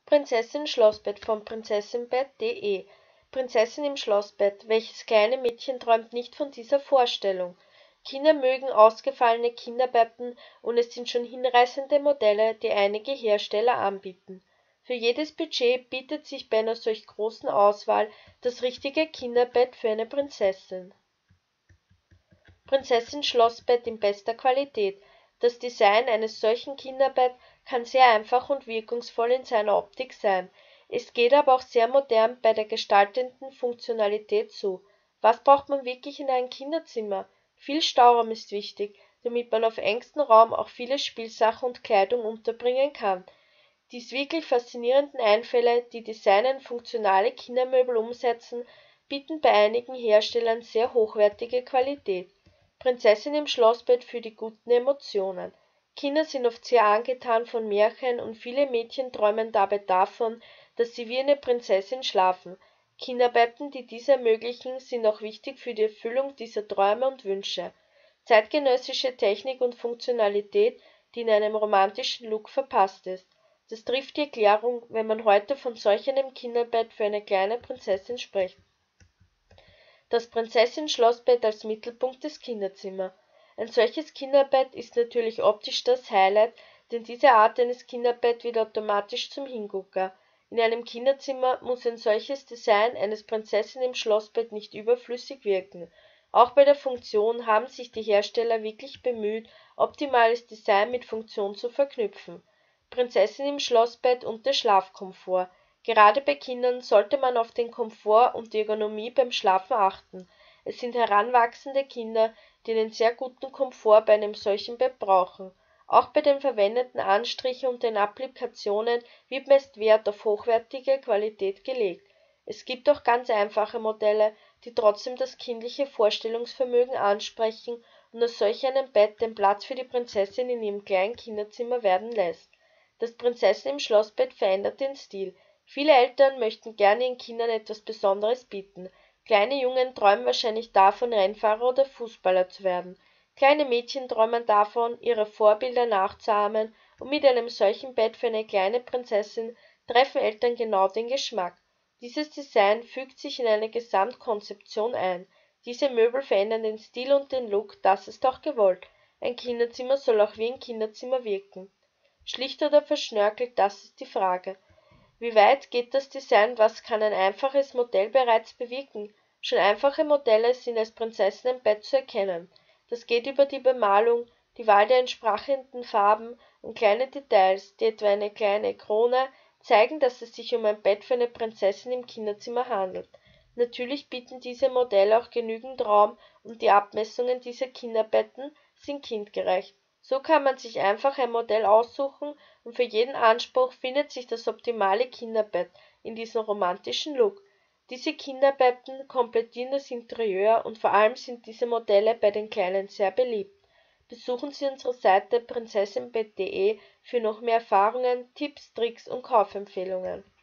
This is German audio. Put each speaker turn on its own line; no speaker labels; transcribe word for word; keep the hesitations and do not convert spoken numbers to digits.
Prinzessin-Schlossbett von prinzessinbett punkt de Prinzessin im Schlossbett. Welches kleine Mädchen träumt nicht von dieser Vorstellung? Kinder mögen ausgefallene Kinderbetten und es sind schon hinreißende Modelle, die einige Hersteller anbieten. Für jedes Budget bietet sich bei einer solch großen Auswahl das richtige Kinderbett für eine Prinzessin. Prinzessin-Schlossbett in bester Qualität. Das Design eines solchen Kinderbett kann sehr einfach und wirkungsvoll in seiner Optik sein. Es geht aber auch sehr modern bei der gestaltenden Funktionalität zu. Was braucht man wirklich in einem Kinderzimmer? Viel Stauraum ist wichtig, damit man auf engstem Raum auch viele Spielsachen und Kleidung unterbringen kann. Die wirklich faszinierenden Einfälle, die Designer in funktionale Kindermöbel umsetzen, bieten bei einigen Herstellern sehr hochwertige Qualität. Prinzessin im Schlossbett für die guten Emotionen. Kinder sind oft sehr angetan von Märchen und viele Mädchen träumen dabei davon, dass sie wie eine Prinzessin schlafen. Kinderbetten, die dies ermöglichen, sind auch wichtig für die Erfüllung dieser Träume und Wünsche. Zeitgenössische Technik und Funktionalität, die in einem romantischen Look verpasst ist. Das trifft die Erklärung, wenn man heute von solch einem Kinderbett für eine kleine Prinzessin spricht. Das Prinzessin-Schlossbett als Mittelpunkt des Kinderzimmers. Ein solches Kinderbett ist natürlich optisch das Highlight, denn diese Art eines Kinderbett wird automatisch zum Hingucker. In einem Kinderzimmer muss ein solches Design eines Prinzessin im Schlossbett nicht überflüssig wirken. Auch bei der Funktion haben sich die Hersteller wirklich bemüht, optimales Design mit Funktion zu verknüpfen. Prinzessin im Schlossbett und der Schlafkomfort. Gerade bei Kindern sollte man auf den Komfort und die Ergonomie beim Schlafen achten. Es sind heranwachsende Kinder, die einen sehr guten Komfort bei einem solchen Bett brauchen. Auch bei den verwendeten Anstrichen und den Applikationen wird meist Wert auf hochwertige Qualität gelegt. Es gibt auch ganz einfache Modelle, die trotzdem das kindliche Vorstellungsvermögen ansprechen und aus solch einem Bett den Platz für die Prinzessin in ihrem kleinen Kinderzimmer werden lässt. Das Prinzessin im Schlossbett verändert den Stil. Viele Eltern möchten gerne ihren Kindern etwas Besonderes bieten. Kleine Jungen träumen wahrscheinlich davon, Rennfahrer oder Fußballer zu werden. Kleine Mädchen träumen davon, ihre Vorbilder nachzuahmen, und mit einem solchen Bett für eine kleine Prinzessin treffen Eltern genau den Geschmack. Dieses Design fügt sich in eine Gesamtkonzeption ein. Diese Möbel verändern den Stil und den Look, das ist auch gewollt. Ein Kinderzimmer soll auch wie ein Kinderzimmer wirken. Schlicht oder verschnörkelt, das ist die Frage. Wie weit geht das Design, was kann ein einfaches Modell bereits bewirken? Schon einfache Modelle sind als Prinzessin im Bett zu erkennen. Das geht über die Bemalung, die Wahl der entsprechenden Farben und kleine Details, die etwa eine kleine Krone, zeigen, dass es sich um ein Bett für eine Prinzessin im Kinderzimmer handelt. Natürlich bieten diese Modelle auch genügend Raum und die Abmessungen dieser Kinderbetten sind kindgerecht. So kann man sich einfach ein Modell aussuchen und für jeden Anspruch findet sich das optimale Kinderbett in diesem romantischen Look. Diese Kinderbetten komplettieren das Interieur und vor allem sind diese Modelle bei den Kleinen sehr beliebt. Besuchen Sie unsere Seite prinzessinbett punkt de für noch mehr Erfahrungen, Tipps, Tricks und Kaufempfehlungen.